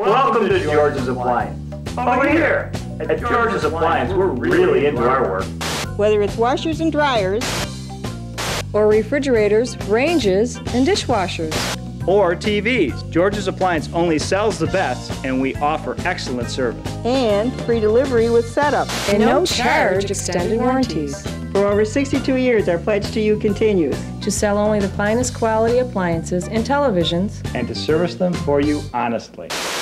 Welcome to George's Appliance. Over here at George's Appliance, we're really into our work. Whether it's washers and dryers, or refrigerators, ranges, and dishwashers, or TVs, George's Appliance only sells the best, and we offer excellent service. and free delivery with setup. and no charge extended warranties. For over 62 years, our pledge to you continues. To sell only the finest quality appliances and televisions, And to service them for you honestly.